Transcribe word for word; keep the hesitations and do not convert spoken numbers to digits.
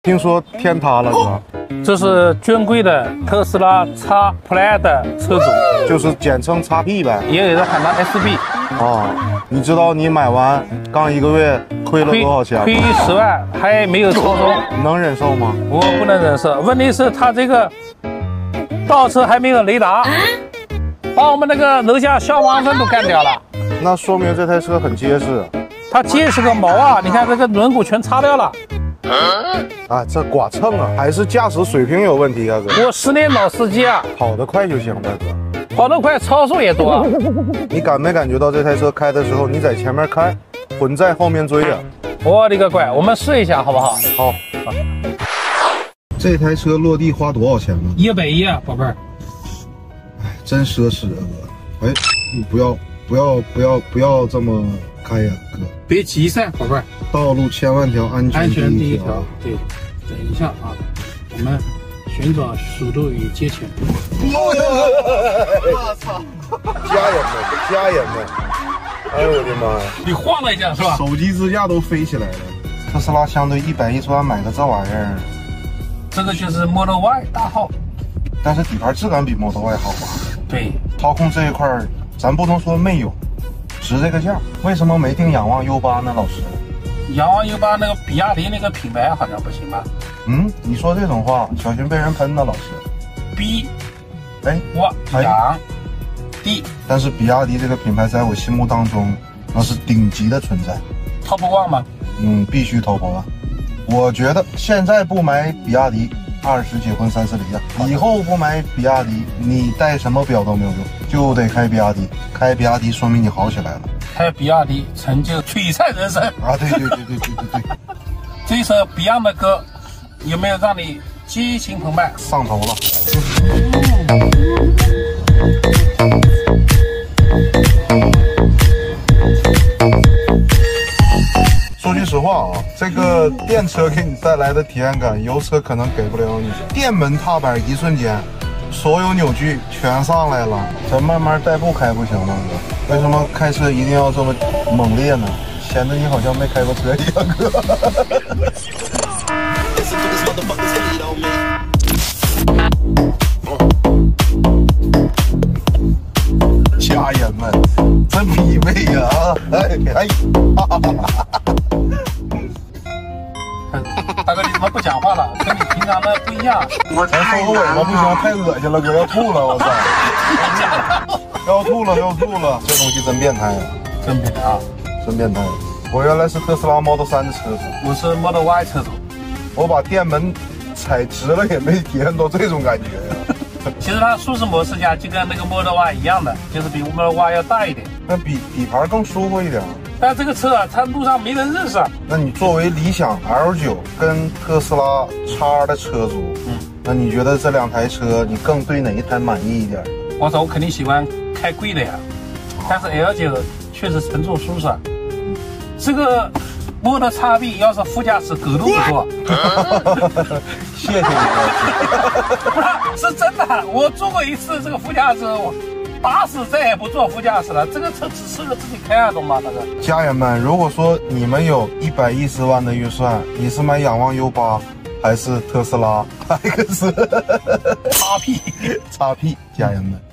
听说天塌了是吧？ 这是尊贵的特斯拉 X Plaid 的车主， 就是简称 X P 呗， 也有人喊它 S B。 哦，你知道你买完刚一个月亏了多少钱？ 亏十万还没有超收， 能忍受吗？ 我不能忍受。问题是它这个倒车还没有雷达，把我们那个楼下消防栓都干掉了。 那说明这台车很结实。 它结实个毛啊！你看这个轮毂全擦掉了。 啊，这剐蹭啊，还是驾驶水平有问题啊，哥。 我十年老司机啊， 跑得快就行了，哥。 跑得快，超速也多、啊。 你感没感觉到这台车开的时候，你在前面开，混在后面追啊？ 我的个乖，我们试一下好不好？ 好。好这台车落地花多少钱呢？ 一百一啊，宝贝儿。 哎，真奢侈啊，哥。哎，你不要不要不要不要这么开呀，哥。 别急噻，宝贝儿。 道路千万条，安全安全第一条。 条。对，等一下啊，我们寻找速度与激情。 我操！家人们，家人们！哎呦我的妈呀！ 你晃了一下是吧？ 手机支架都飞起来了。特斯拉相对一百一十万买个这玩意儿， 这个就是 Model Y 大号， 但是底盘质感比 Model Y 好吧？ 对， 操控这一块儿，咱不能说没有，值这个价。为什么没定仰望 U 八呢，老师？ 仰望 U 八那个比亚迪那个品牌好像不行吧？ 嗯，你说这种话，小心被人喷呢，老师。 B， 哎， 我仰 D， 但是比亚迪这个品牌在我心目当中，那是顶级的存在。 Top One 吗？ 嗯，必须Top One。我觉得现在不买比亚迪，二十结婚三十离啊！以后不买比亚迪，你带什么表都没有用，就得开比亚迪。开比亚迪说明你好起来了。开比亚迪成就璀璨人生啊！对对对对对对对。 这首 Beyond 的歌有没有让你激情澎湃？ 上头了。说句实话啊，这个电车给你带来的体验感，油车可能给不了你。电门踏板一瞬间，所有扭矩全上来了。咱慢慢代步开不行吗，哥？为什么开车一定要这么猛烈呢？显得你好像没开过车一样，哥。家人们，真匹配呀！哎哎，哈哈哈哈大哥，你怎么不讲话了？跟你平常的不一样。 咱收个尾巴不行，太恶心了，哥，要吐了，我操！要吐了，要吐了，这东西真变态啊！ 真变态啊！ 真变态！我原来是特斯拉 Model 三的车主， 我是 Model Y 车主， 我把电门踩直了，也没体验到这种感觉呀。 其实它舒适模式下就跟那个 Model Y 一样的，就是比 Model Y 要大一点， 那比底盘更舒服一点。 但这个车啊，它路上没人认识。 那你作为理想 L 九跟特斯拉 X 的车主，嗯，那你觉得这两台车你更对哪一台满意一点？ 我说我肯定喜欢开贵的呀，但是 L 九确实乘坐舒适。这个 Model X B 要是副驾驶狗都不坐。 谢谢你， 是真的，我坐过一次这个副驾驶，我打死再也不坐副驾驶了。这个车只适合自己开啊，懂吗？那个家人们，如果说你们有一百一十万的预算，你是买仰望 U 八还是特斯拉 X X P ？X P 家人们。